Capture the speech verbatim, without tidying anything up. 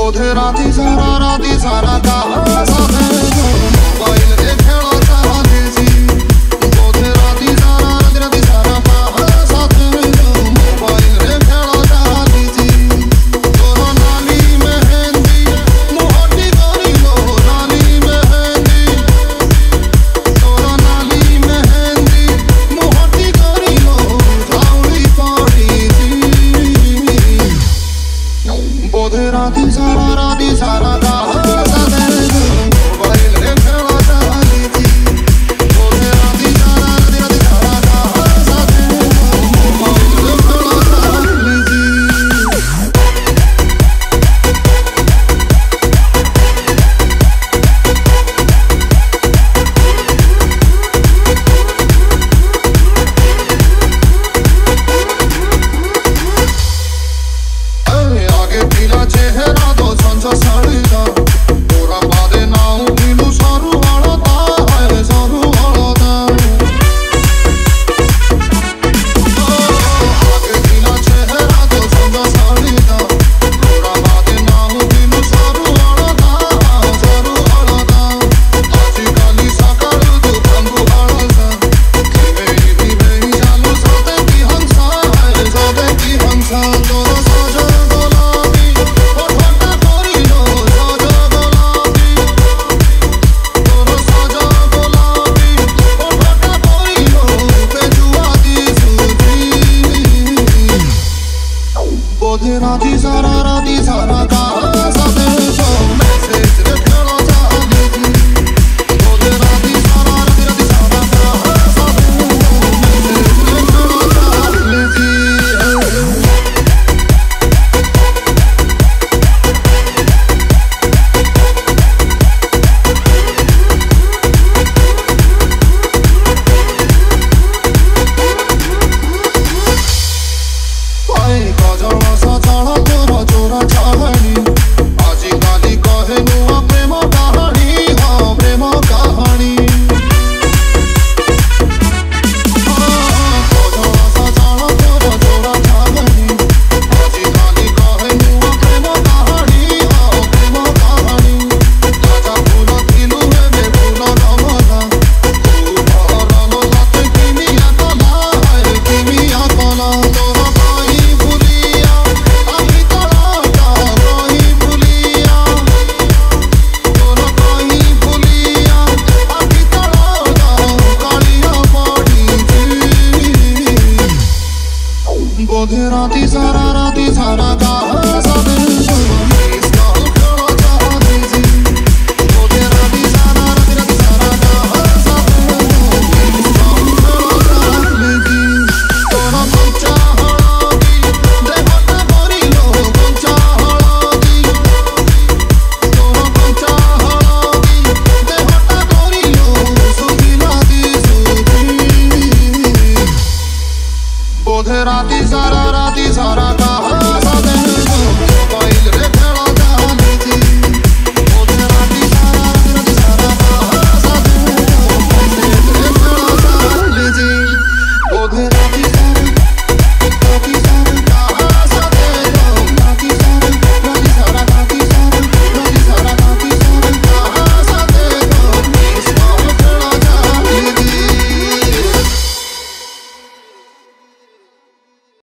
बोधे राती सारा राती सारा कहा साथे मोबाइल रे खेलो चाहती सी बोधे राती सारा राती राती सारा कहा साथे मोबाइल रे खेलो चाहती सी तोरो नाली मेहंदी मोहटी गोरी लो नाली मेहंदी तोरो नाली मेहंदी मोहटी गोरी लो जाऊली पड़ी सी बोधे राती सारा राती सारा कहा साथे मोबाइल रे खेलो चाहती सी बोधे राती सारा राती राती सारा कहा साथे मोबाइल रे खेलो चाहती सी। आगे पीला चेहरा दो संसा साड़ी का पूरा बादे नाउ पीलू सारू वाला ता है सारू वाला ता आगे पीला चेहरा दो संसा साड़ी का पूरा बादे नाउ पीलू सारू वाला ता सारू वाला ता आजी काली साकार तू बंगू वाला सा मेरी भी मेरी चालू साथे की हंसा है साथे की हंसा तोरा साजा गुलाबी और फटा कोरी लो साजा गुलाबी तोरा साजा गुलाबी और फटा कोरी लो बेजुआ दी सूजी बोधे राती सारा राती सारा